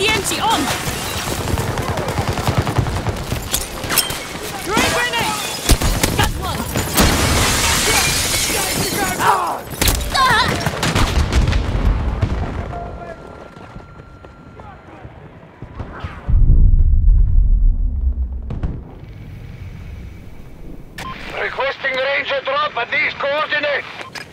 TNT on! Throwing grenade! Got one! Requesting ranger drop at these coordinates.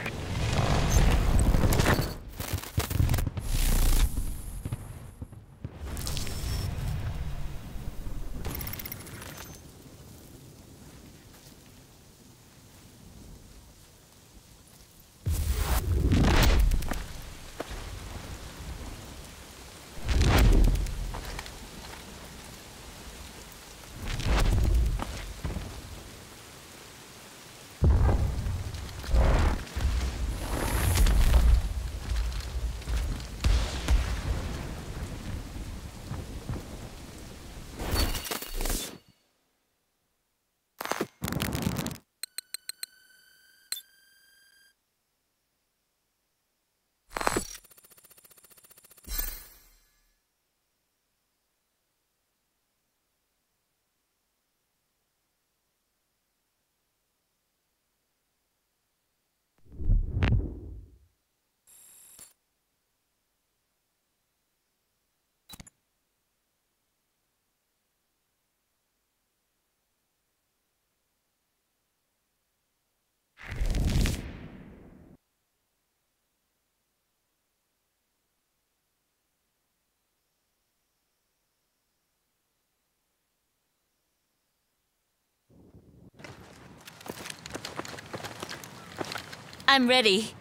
I'm ready.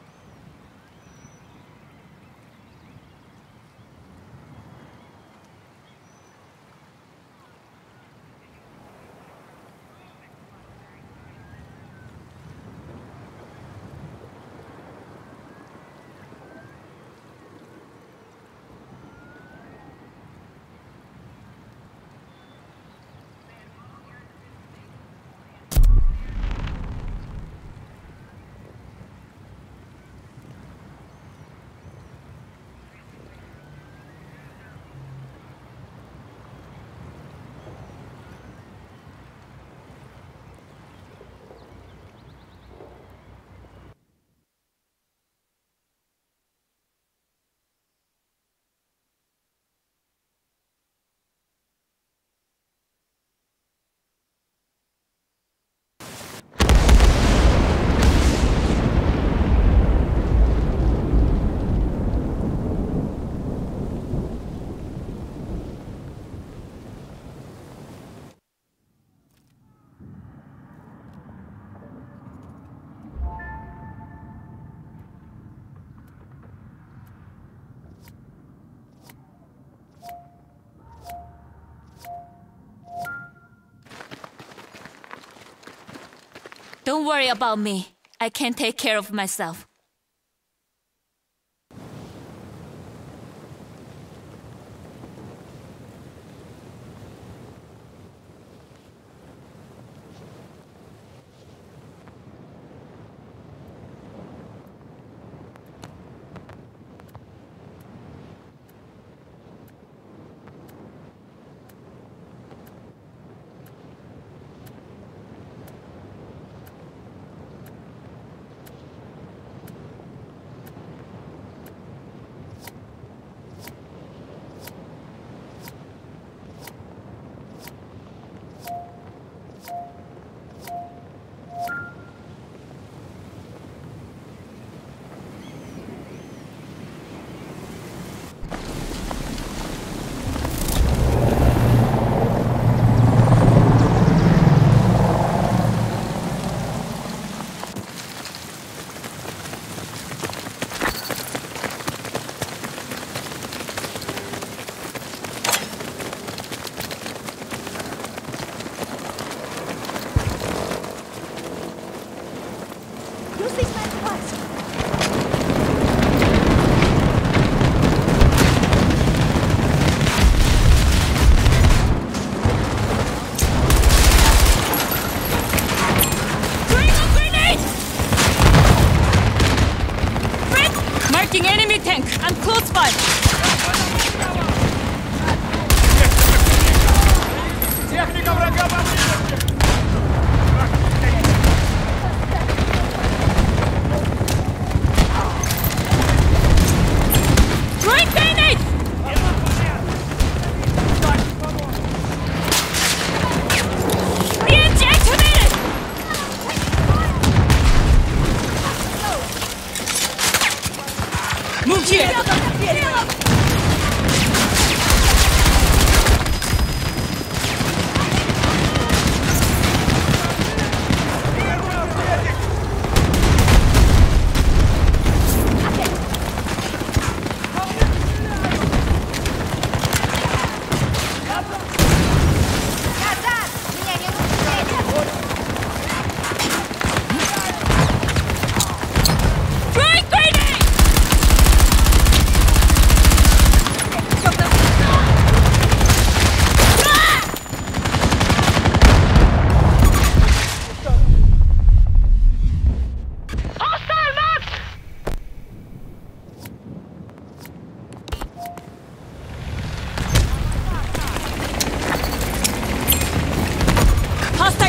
Don't worry about me. I can take care of myself.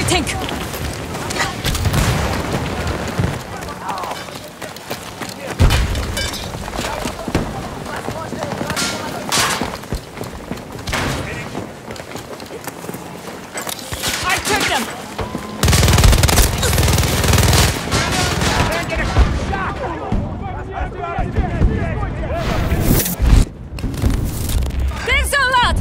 tank! I took them! Thanks a lot!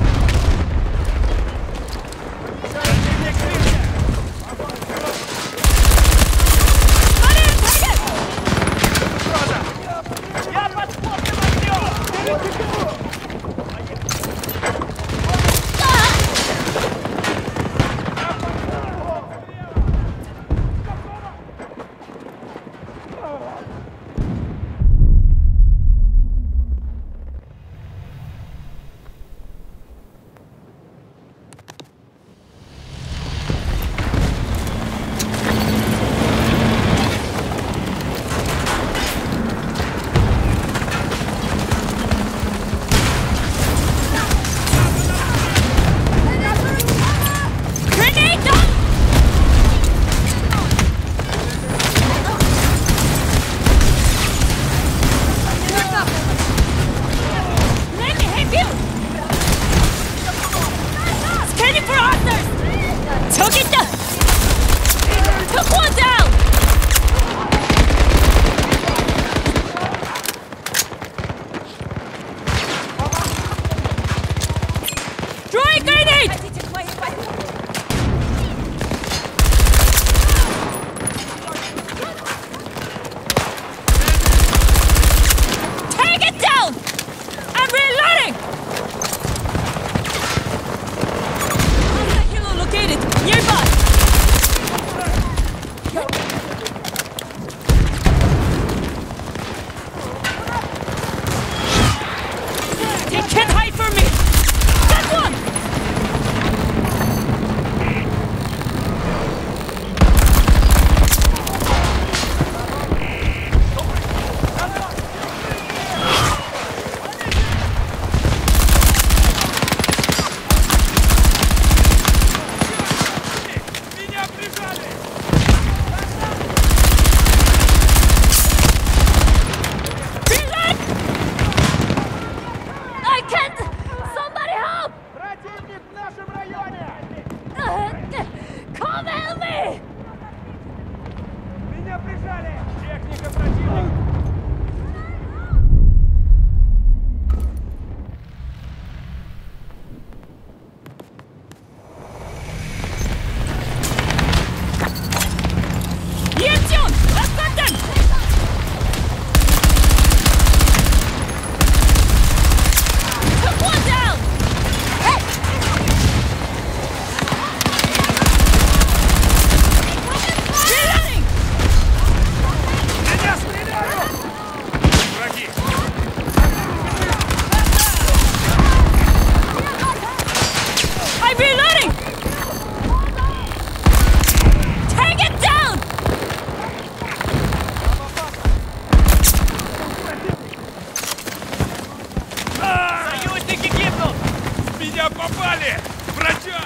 Попали! Врача!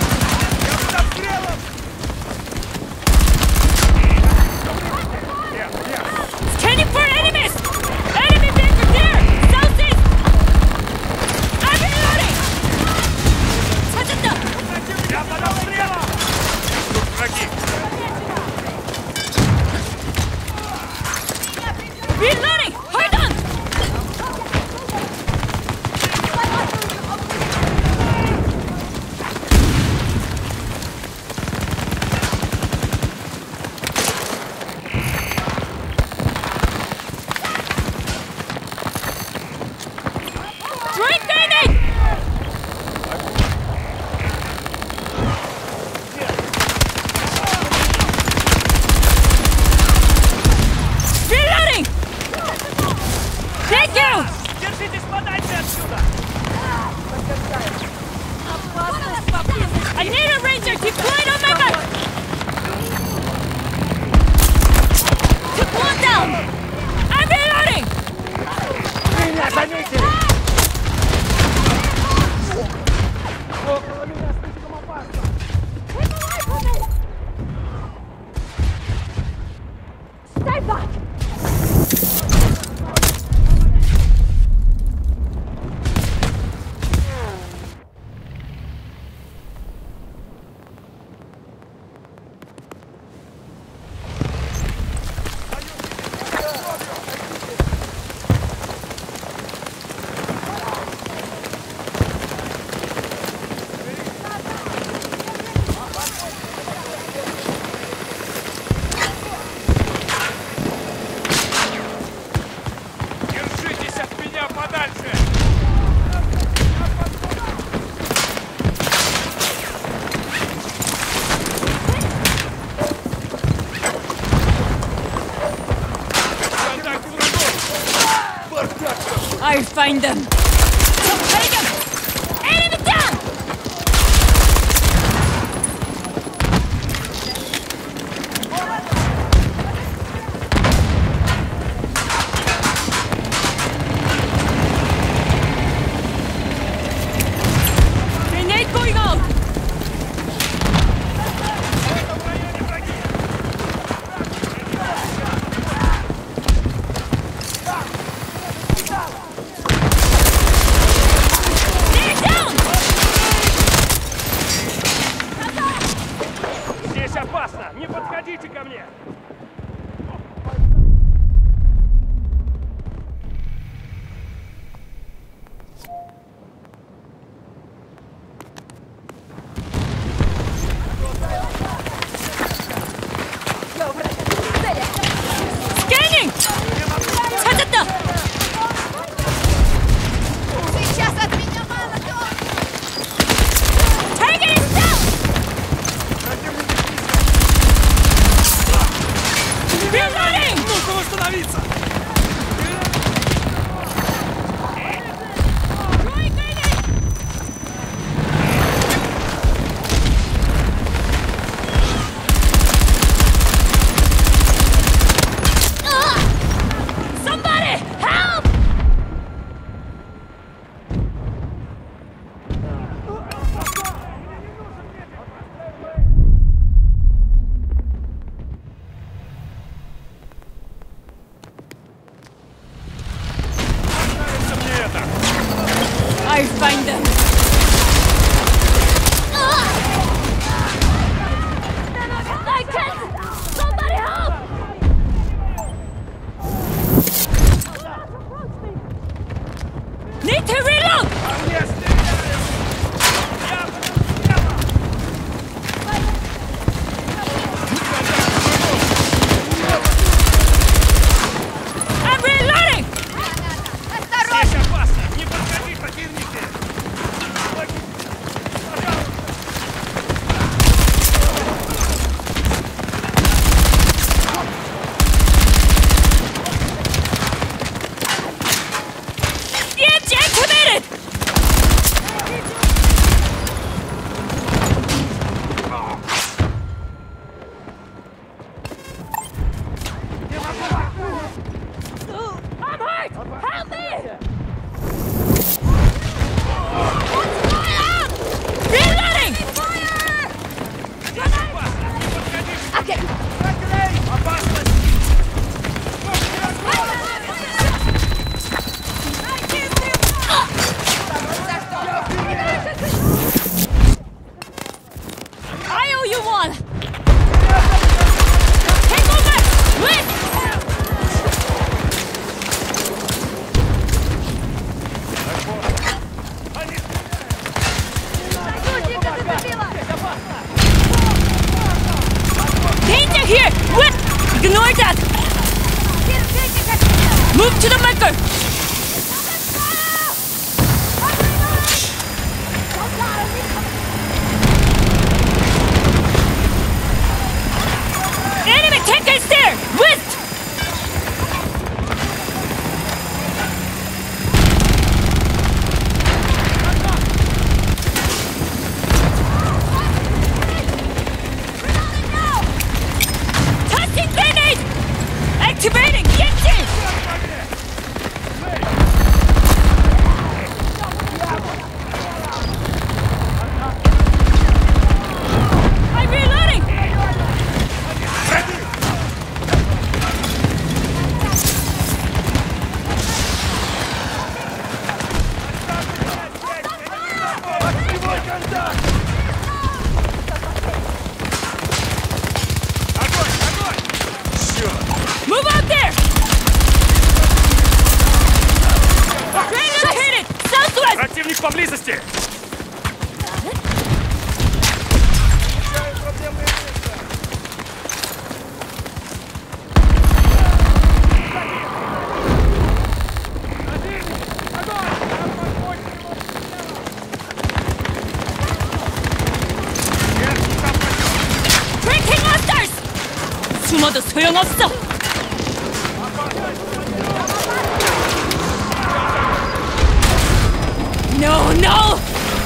Я под обстрелом! Scanning for enemies! Enemy vehicle there! Southeast! I'm reloading! 찾았다! Я под обстрелом! Тут враги! Reloading! Hold on! find them. 적 발견. Enemy down. Grenade going out. Здесь опасно! Не подходите ко мне! Scanning. 찾았다. Сейчас от меня мало кто! Target is down. Reloading. Нужно восстановиться! Throwing grenade. Somebody help! Нравится мне это! I'll find them. I can't! Somebody help! Need to reload! Мне стреляют! Я I'm reloading! Здесь опасно! Не подходи, противники! Пожалуйста! EMG activated! I'm hurt! Help me! Reloading! Здесь опасно! Не подходи! Окей! Опасность! I owe you one! Take over! Wait! Они... Danger here! Wait! Ignore that! Move to the marker! Enemy tank is there! West! Tossing grenade! Activating! Get in! I'm reloading! Огневой контакт! Огонь! Огонь! Черт! Move out there! Relocated! Southwest! Противник поблизости! Проблемное место! Breaking monsters! 숨어도 소용없어! No, no!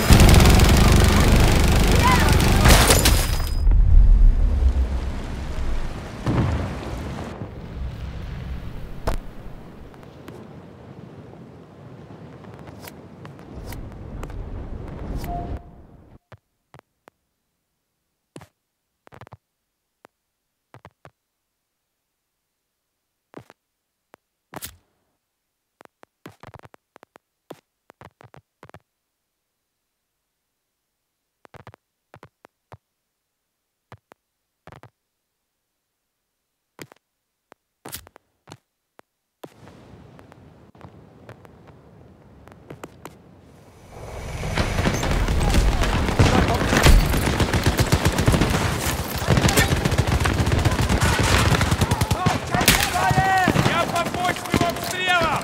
Я побочным обстрелом!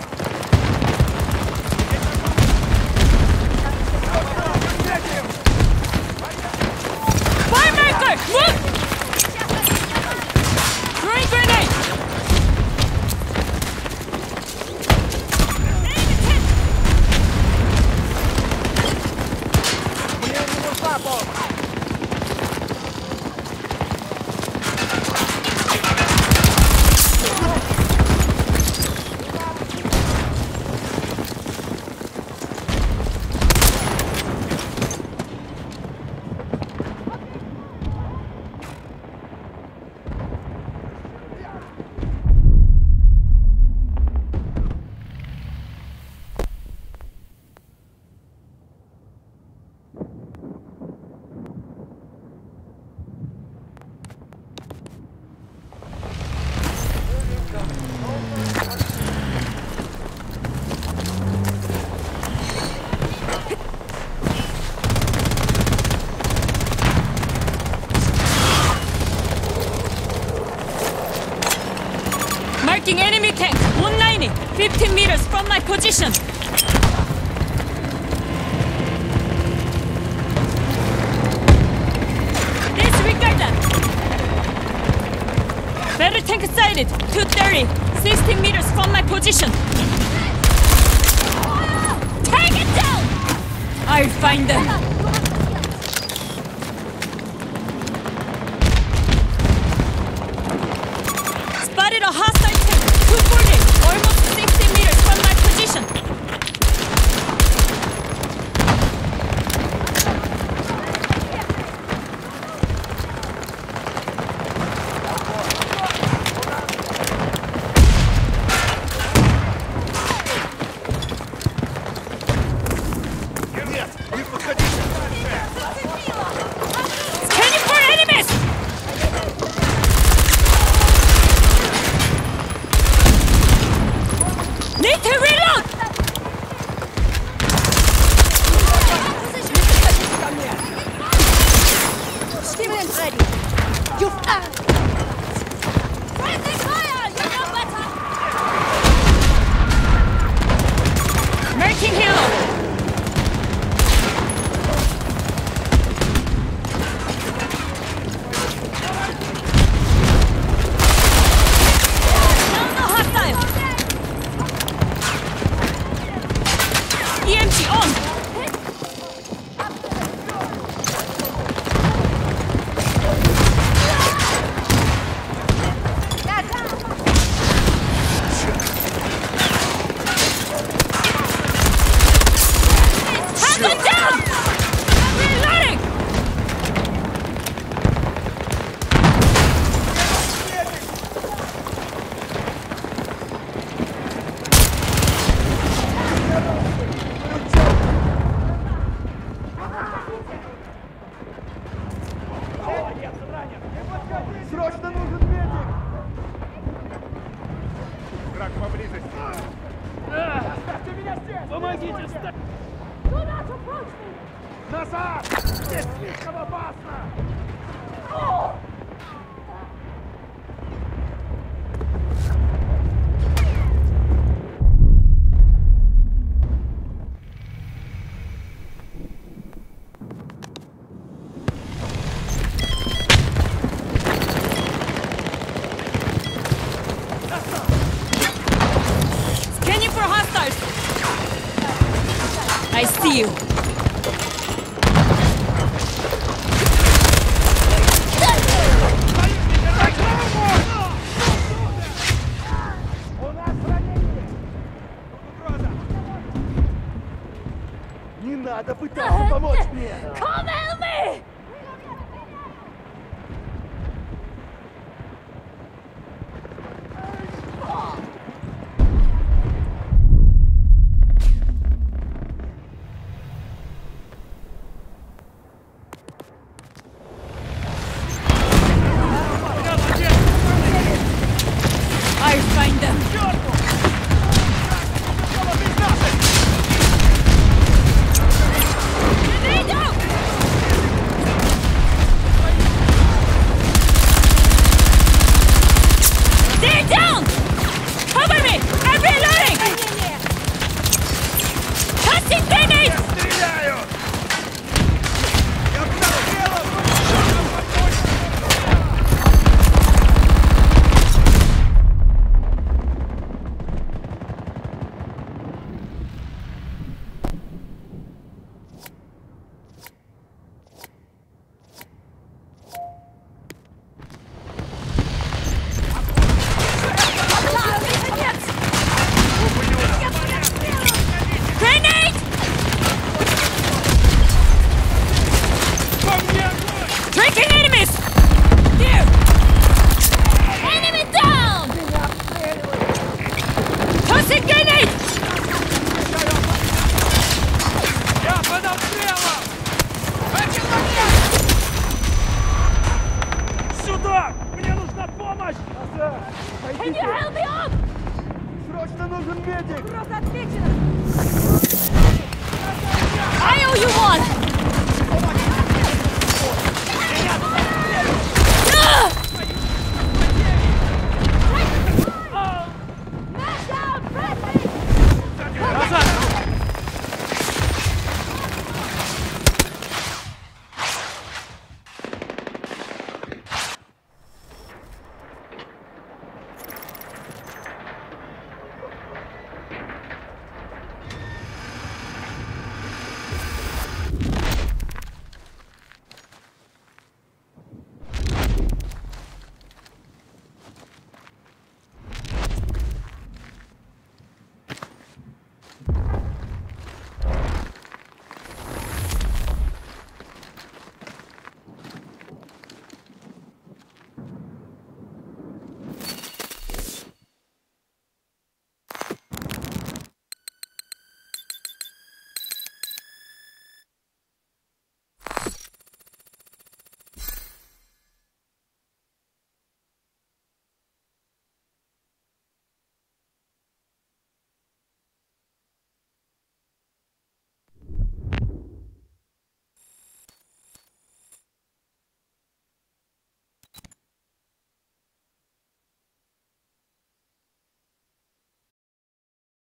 Firemarker! Move! Throwing grenade! Marking enemy tank, 190, 15 meters from my position. Disregard them. Better tank sighted, 230, 16 meters from my position. Take it down! I'll find them. Spotted a hostile tank, 240, almost 60 meters from my position. Scanning for enemies! Need to reload! Stimulants ready. You friendly fire! You know better! Marking helo! Down the hostile! EMG on! Tango down! Reloading! Срочно нужен медик! Враг поблизости! Оставьте меня здесь! Помогите! Назад! Здесь слишком опасно! Scanning for hostiles! I see you. Не надо пытаться помочь мне! Come help me!